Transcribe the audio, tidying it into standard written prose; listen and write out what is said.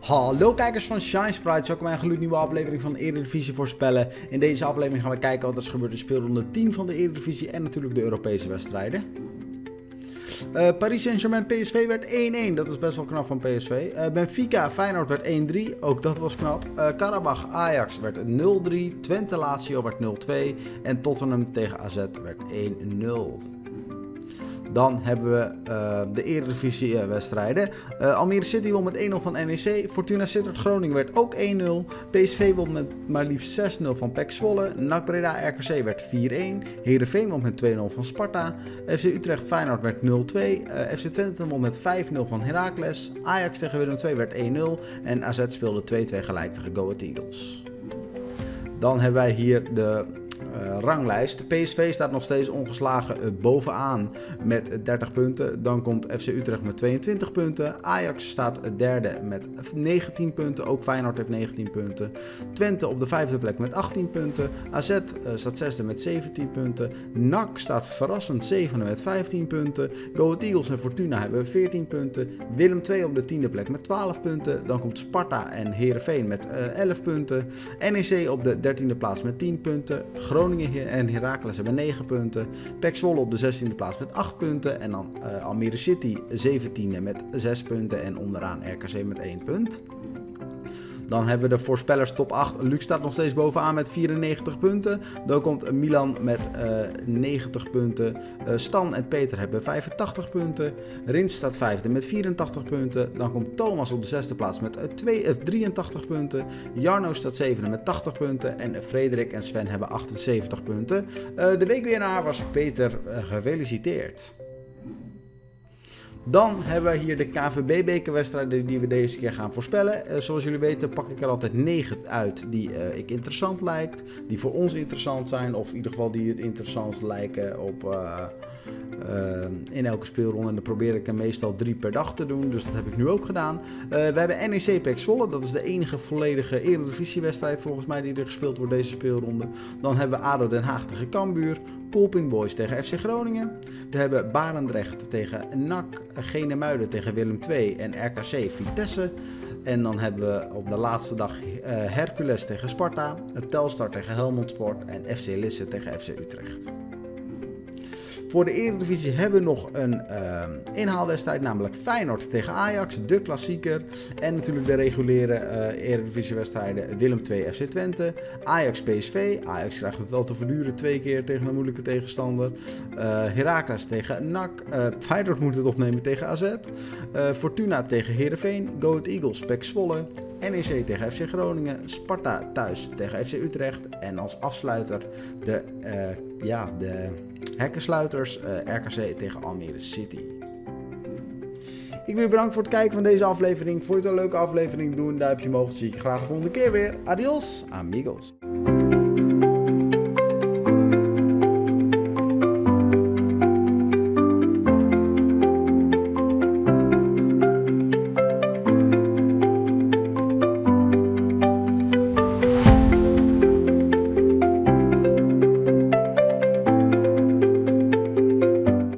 Hallo kijkers van Shine Sprite, welkom bij een gloednieuwe aflevering van Eredivisie voorspellen. In deze aflevering gaan we kijken wat er is gebeurd in speelronde 10 van de Eredivisie en natuurlijk de Europese wedstrijden. Paris Saint-Germain PSV werd 1-1, dat is best wel knap van PSV. Benfica Feyenoord werd 1-3, ook dat was knap. Karabach Ajax werd 0-3, Twente Lazio werd 0-2 en Tottenham tegen AZ werd 1-0. Dan hebben we de Eredivisie wedstrijden. Almere City won met 1-0 van NEC. Fortuna Sittard Groningen werd ook 1-0. PSV won met maar liefst 6-0 van PEC Zwolle. NAC Breda RKC werd 4-1. Heerenveen won met 2-0 van Sparta. FC Utrecht Feyenoord werd 0-2. FC Twente won met 5-0 van Heracles. Ajax tegen Willem II werd 1-0. En AZ speelde 2-2 gelijk tegen Go Ahead Eagles. Dan hebben wij hier de ranglijst. PSV staat nog steeds ongeslagen bovenaan met 30 punten. Dan komt FC Utrecht met 22 punten. Ajax staat derde met 19 punten. Ook Feyenoord heeft 19 punten. Twente op de vijfde plek met 18 punten. AZ staat zesde met 17 punten. NAC staat verrassend zevende met 15 punten. Go Ahead Eagles en Fortuna hebben 14 punten. Willem II op de tiende plek met 12 punten. Dan komt Sparta en Heerenveen met 11 punten. NEC op de 13e plaats met 10 punten. Groningen en Heracles hebben 9 punten. PEC Zwolle op de 16e plaats met 8 punten. En dan Almere City 17e met 6 punten. En onderaan RKC met 1 punt. Dan hebben we de voorspellers top 8. Luc staat nog steeds bovenaan met 94 punten. Dan komt Milan met 90 punten. Stan en Peter hebben 85 punten. Rins staat vijfde met 84 punten. Dan komt Thomas op de zesde plaats met 83 punten. Jarno staat zevende met 80 punten. En Frederik en Sven hebben 78 punten. De weekwinnaar was Peter. Gefeliciteerd. Dan hebben we hier de KNVB-bekerwedstrijden die we deze keer gaan voorspellen. Zoals jullie weten pak ik er altijd 9 uit die ik interessant lijkt. Die voor ons interessant zijn of in ieder geval die het interessantst lijken op in elke speelronde. En dan probeer ik er meestal 3 per dag te doen. Dus dat heb ik nu ook gedaan. We hebben NEC PEC Zwolle. Dat is de enige volledige Eredivisiewedstrijd volgens mij die er gespeeld wordt deze speelronde. Dan hebben we ADO Den Haag tegen Cambuur. Colping Boys tegen FC Groningen. We hebben Barendrecht tegen NAC. Genemuiden tegen Willem II en RKC Vitesse. En dan hebben we op de laatste dag Hercules tegen Sparta. Telstar tegen Helmond Sport. En FC Lisse tegen FC Utrecht. Voor de Eredivisie hebben we nog een inhaalwedstrijd, namelijk Feyenoord tegen Ajax, de klassieker. En natuurlijk de reguliere Eredivisiewedstrijden Willem II FC Twente, Ajax PSV. Ajax krijgt het wel te verduren 2 keer tegen een moeilijke tegenstander. Heracles tegen NAC, Feyenoord moet het opnemen tegen AZ. Fortuna tegen Heerenveen, Go Ahead Eagles PEC Zwolle. NEC tegen FC Groningen, Sparta thuis tegen FC Utrecht en als afsluiter de hekkensluiters RKC tegen Almere City. Ik wil je bedanken voor het kijken van deze aflevering. Vond je het een leuke aflevering? Doe een duimpje omhoog, zie ik je graag de volgende keer weer. Adios, amigos.